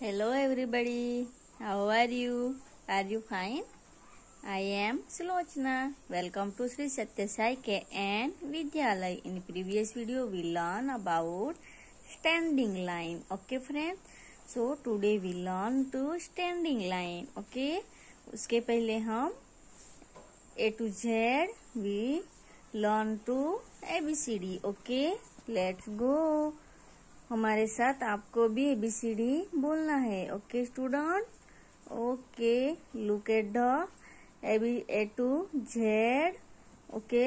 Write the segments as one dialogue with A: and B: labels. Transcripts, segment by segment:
A: Hello everybody, how are you? Are you fine? I am Sulochana. Welcome to Sri Satya Sai KN Vidyalay. In previous video we learn about standing line. Okay friends? So today we learn to standing line. Okay? उसके पहले हम A to Z we learn to ABCD. Okay? Let's go. हमारे साथ आपको भी ABCD बोलना है. Okay student? Okay, look at the A to Z. Okay,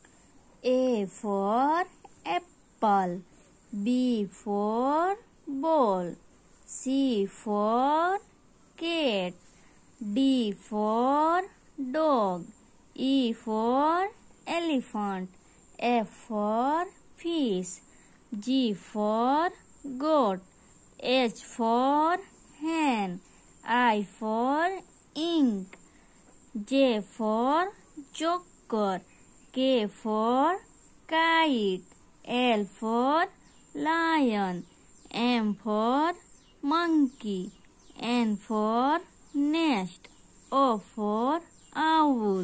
A: A for apple, B for ball, C for cat, D for dog, E for elephant, F for fish, G for goat, H for hen, I for ink, J for joker, K for kite, L for lion, M for monkey, N for nest, O for owl,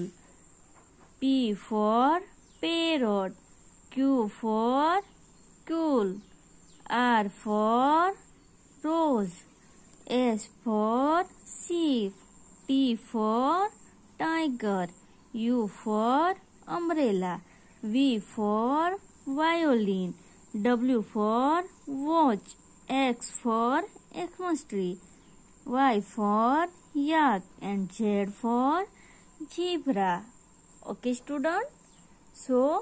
A: P for parrot, Q for cool, R for rose, S for sheep, T for tiger, U for umbrella, V for violin, W for watch, X for Xmas tree, Y for yak, and Z for zebra. Okay student? So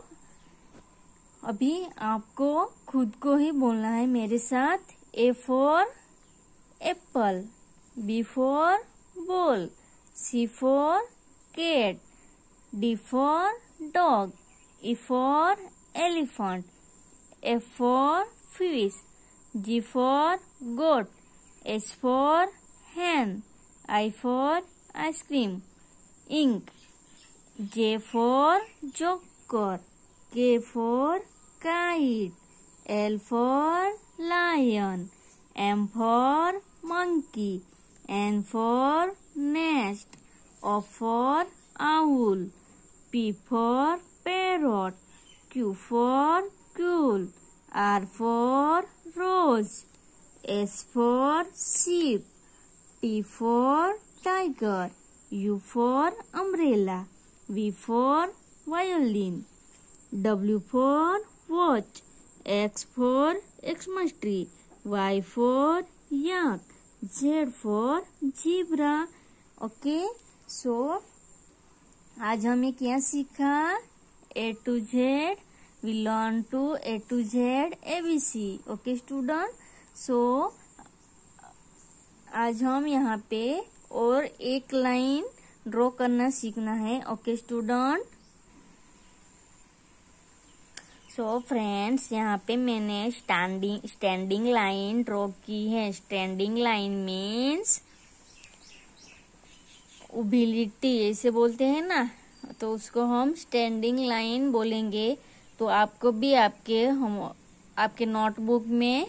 A: अभी आपको खुद को ही बोलना है मेरे साथ. A for apple, B for ball, C for cat, D for dog, E for elephant, F for fish, G for goat, H for hen, I for ice cream, ink, J for joker, K for kite, L for lion, M for monkey, N for nest, O for owl, P for parrot, Q for cool, R for rose, S for sheep, T for tiger, U for umbrella, V for violin, W for watch, X for Xmas tree, Y for yak, Z for zebra. Okay, so आज हमें क्या सीखा? A to Z we learn to A to Z ABC. Okay student? So आज हम यहाँ पे और एक लाइन ड्रॉ करना सीखना है. Okay student? सो फ्रेंड्स, यहाँ पे मैंने स्टैंडिंग लाइन ड्रॉ की है. स्टैंडिंग लाइन मीन्स उबिलिटी ऐसे बोलते हैं ना, तो उसको हम स्टैंडिंग लाइन बोलेंगे. तो आपको भी आपके नोटबुक में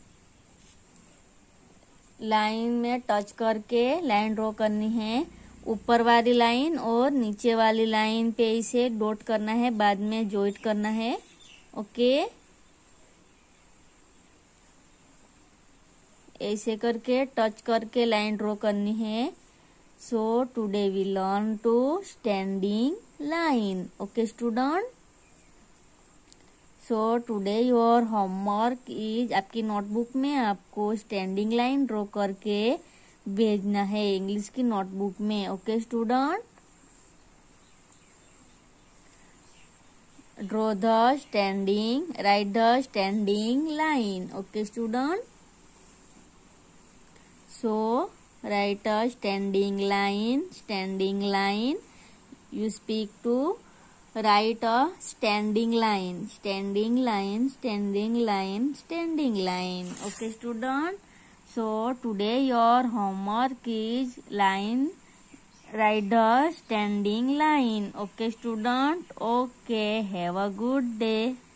A: लाइन में टच करके लाइन ड्रॉ करनी है. ऊपर वाली लाइन और नीचे वाली लाइन पे इसे डॉट करना है, बाद में जॉइंट करना है. ओके, ऐसे करके टच करके लाइन ड्रॉ करनी है. So today we learn to standing line. Okay student? So today your homework is, आपकी नोटबुक में आपको स्टैंडिंग लाइन ड्रॉ करके भेजना है इंग्लिश की नोटबुक में. Okay student? Draw the write the standing line. Okay student? So write a standing line. You speak to write a standing line. Okay student? So today your homework is write the standing line. Okay student? Okay, have a good day.